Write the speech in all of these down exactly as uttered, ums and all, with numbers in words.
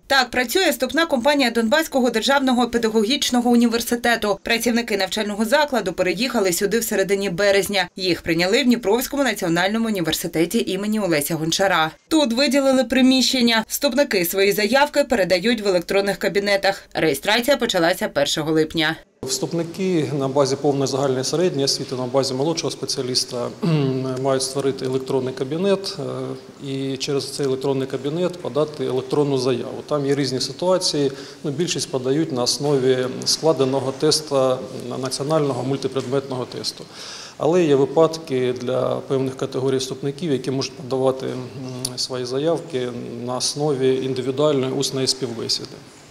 Так працює вступна компанія Донбаського державного педагогічного університету. Працівники навчального закладу переїхали сюди в середині березня. Їх прийняли в Дніпровському національному університеті імені Олеся Гончара. Тут виділили приміщення. Вступники свої заявки передають в електронних кабінетах. Реєстрація почалася першого липня. Вступники на базі повної загальної середньої освіти, на базі молодшого спеціаліста мають створити електронний кабінет і через цей електронний кабінет подати електронну заяву. Там є різні ситуації, ну, більшість подають на основі складеного тесту, національного мультипредметного тесту. Але є випадки для певних категорій вступників, які можуть подавати свої заявки на основі індивідуальної усної співбесіди,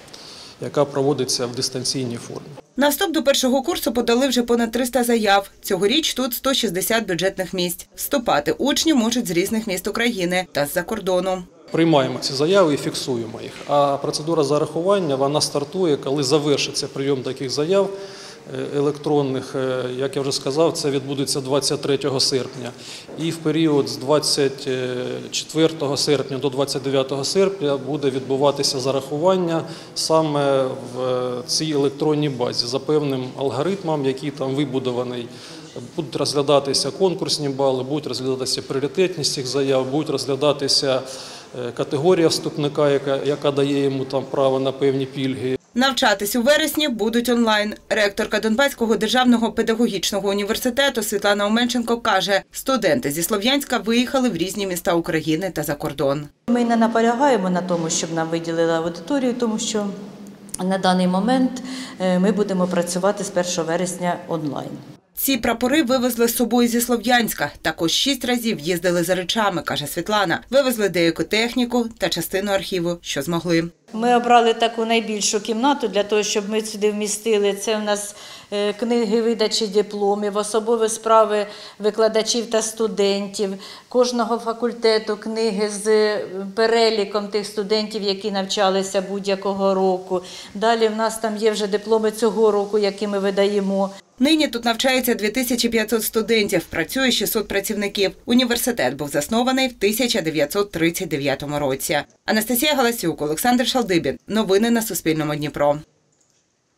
яка проводиться в дистанційній формі. На вступ до першого курсу подали вже понад триста заяв. Цьогоріч тут сто шістдесят бюджетних місць. Вступати учні можуть з різних міст України та з-за кордону. Приймаємо ці заяви і фіксуємо їх. А процедура зарахування, вона стартує, коли завершиться прийом таких заяв електронних, як я вже сказав, це відбудеться двадцять третього серпня. І в період з двадцять четвертого серпня до двадцять дев'ятого серпня буде відбуватися зарахування саме в цій електронній базі за певним алгоритмом, який там вибудований. Будуть розглядатися конкурсні бали, будуть розглядатися пріоритетність цих заяв, будуть розглядатися категорія вступника, яка, яка дає йому там право на певні пільги. Навчатись у вересні будуть онлайн. Ректорка Донбаського державного педагогічного університету Світлана Оменченко каже, студенти зі Слов'янська виїхали в різні міста України та за кордон. Ми не наполягаємо на тому, щоб нам виділили аудиторію, тому що на даний момент ми будемо працювати з першого вересня онлайн. Ці прапори вивезли з собою зі Слов'янська. Також шість разів їздили за речами, каже Світлана. Вивезли деяку техніку та частину архіву, що змогли. Ми обрали таку найбільшу кімнату для того, щоб ми сюди вмістили. Це в нас книги видачі дипломів, особові справи викладачів та студентів, кожного факультету книги з переліком тих студентів, які навчалися будь-якого року. Далі в нас там є вже дипломи цього року, які ми видаємо. Нині тут навчається дві тисячі п'ятсот студентів, працює шістсот працівників. Університет був заснований в тисяча дев'ятсот тридцять дев'ятому році. Анастасія Галасюк, Олександр Шалдибін. Новини на Суспільному Дніпро.